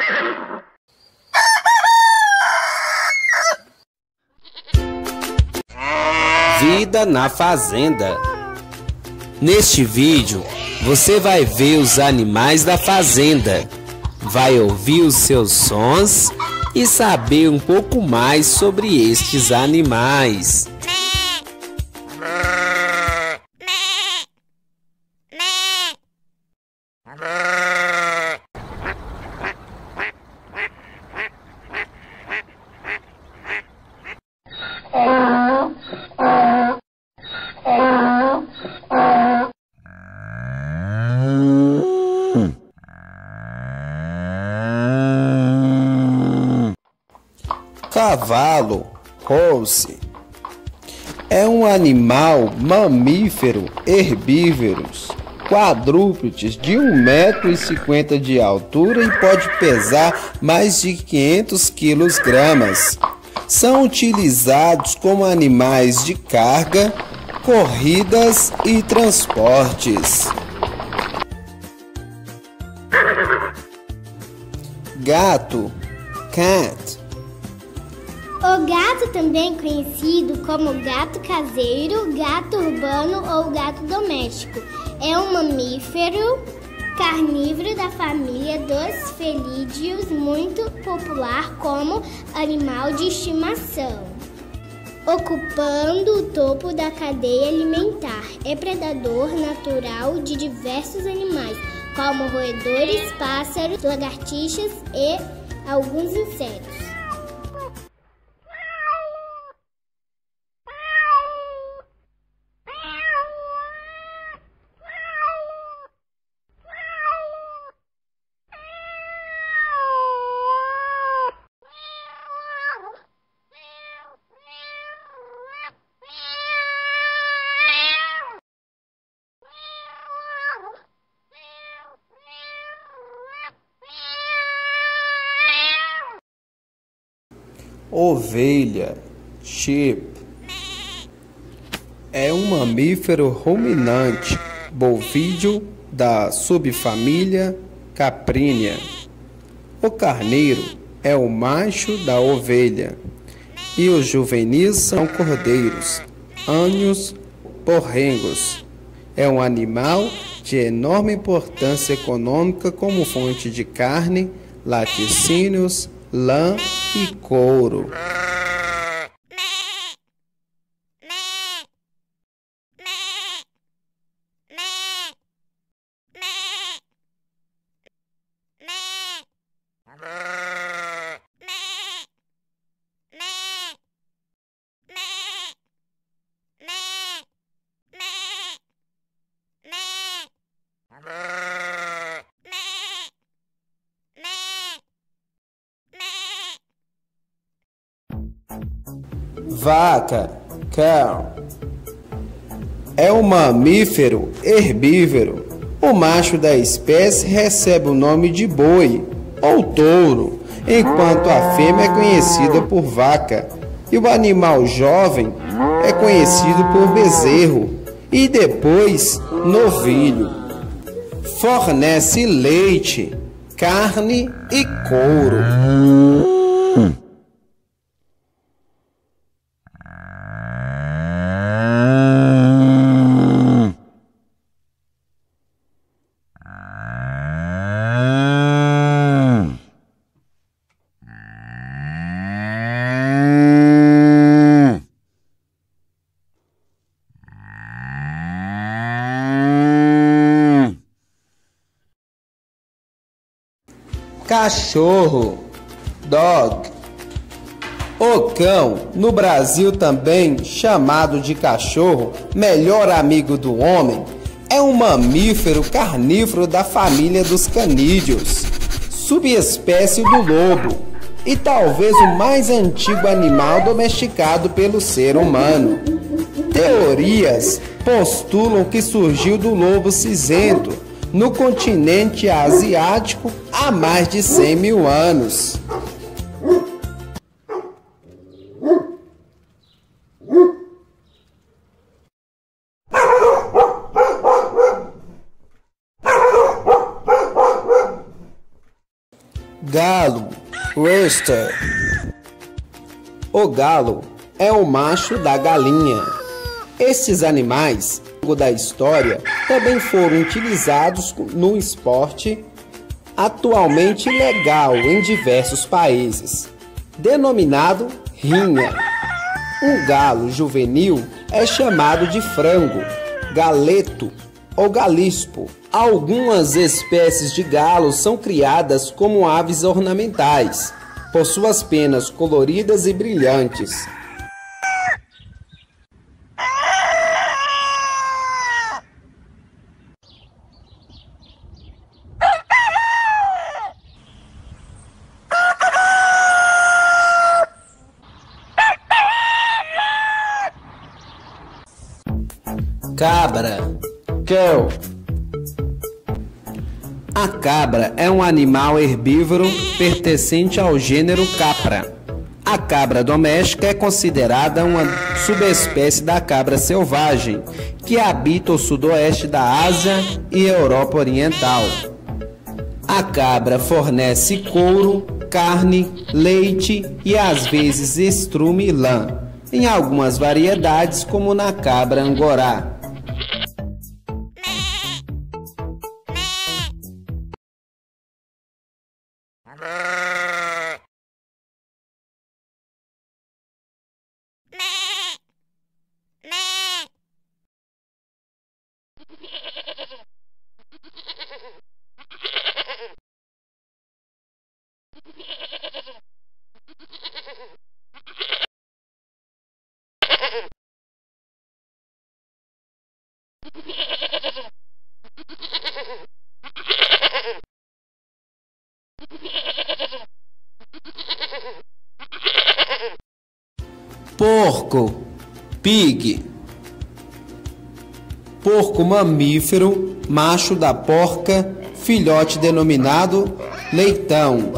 Vida na fazenda. Neste vídeo, você vai ver os animais da fazenda, vai ouvir os seus sons e saber um pouco mais sobre estes animais. Cavalo, horse, é um animal mamífero herbívoro, quadrúpedes de 1,50 m de altura e pode pesar mais de 500 kg. São utilizados como animais de carga, corridas e transportes. Gato, cat. O gato, também conhecido como gato caseiro, gato urbano ou gato doméstico, é um mamífero carnívoro da família dos felídeos, muito popular como animal de estimação, ocupando o topo da cadeia alimentar. É predador natural de diversos animais, como roedores, pássaros, lagartixas e alguns insetos. Ovelha, sheep, é um mamífero ruminante bovídeo da subfamília Caprinia. O carneiro é o macho da ovelha e os juvenis são cordeiros, ânios, porrengos. É um animal de enorme importância econômica como fonte de carne, laticínios, lã e couro. Vaca, cow, é um mamífero herbívoro. O macho da espécie recebe o nome de boi ou touro, enquanto a fêmea é conhecida por vaca, e o animal jovem é conhecido por bezerro e depois novilho. Fornece leite, carne e couro. Cachorro, dog. O cão, no Brasil também chamado de cachorro, melhor amigo do homem, é um mamífero carnívoro da família dos canídeos, subespécie do lobo, e talvez o mais antigo animal domesticado pelo ser humano. Teorias postulam que surgiu do lobo cinzento no continente asiático há mais de 100 mil anos. Galo, rooster. O galo é o macho da galinha. Estes animais, ao longo da história, também foram utilizados no esporte atualmente legal em diversos países, denominado rinha. Um galo juvenil é chamado de frango, galeto ou galispo. Algumas espécies de galos são criadas como aves ornamentais, por suas penas coloridas e brilhantes. Cabra, cow. A cabra é um animal herbívoro pertencente ao gênero Capra. A cabra doméstica é considerada uma subespécie da cabra selvagem, que habita o sudoeste da Ásia e Europa Oriental. A cabra fornece couro, carne, leite e às vezes estrume e lã, em algumas variedades como na cabra angorá. Porco, pig. Porco mamífero, macho da porca, filhote denominado leitão.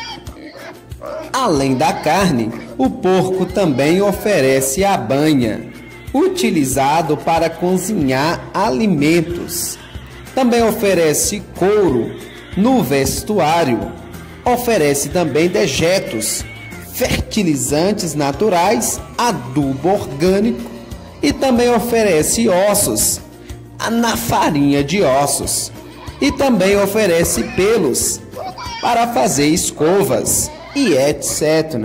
Além da carne, o porco também oferece a banha, utilizado para cozinhar alimentos. Também oferece couro no vestuário. Oferece também dejetos, fertilizantes naturais, adubo orgânico e também oferece ossos na farinha de ossos. E também oferece pelos para fazer escovas e etc.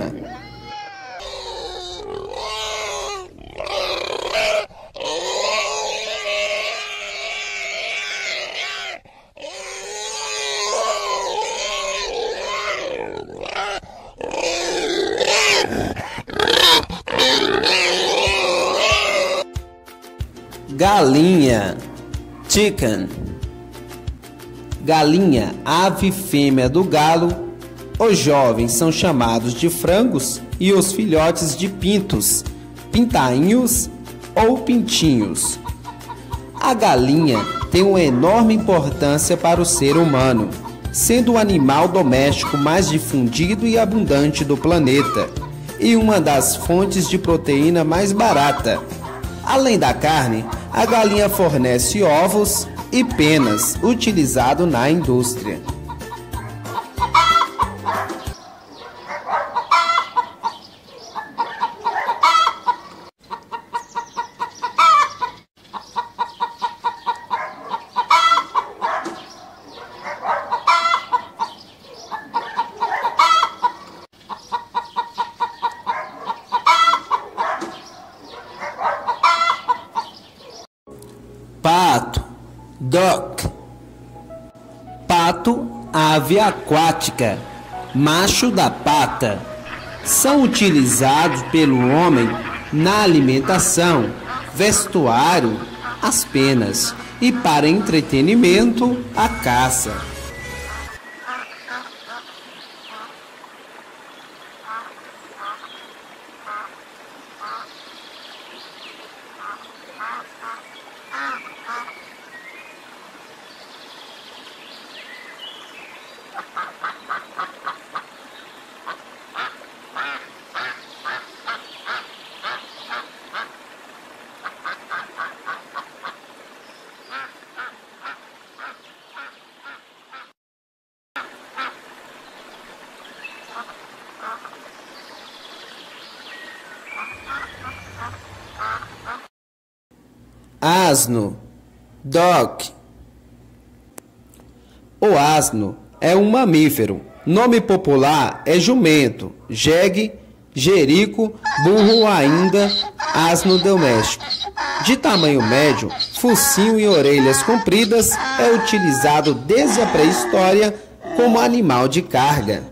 Galinha, chicken. Galinha, ave fêmea do galo. Os jovens são chamados de frangos e os filhotes de pintos, pintainhos ou pintinhos. A galinha tem uma enorme importância para o ser humano, sendo o animal doméstico mais difundido e abundante do planeta e uma das fontes de proteína mais barata. Além da carne, a galinha fornece ovos e penas, utilizado na indústria. Pato, duck. Pato, ave aquática, macho da pata. São utilizados pelo homem na alimentação, vestuário, as penas e para entretenimento, a caça. Ha ha ha! Ha ha ha! Asno, dog. O asno é um mamífero. Nome popular é jumento, jegue, jerico, burro ou ainda asno doméstico. De tamanho médio, focinho e orelhas compridas, é utilizado desde a pré-história como animal de carga.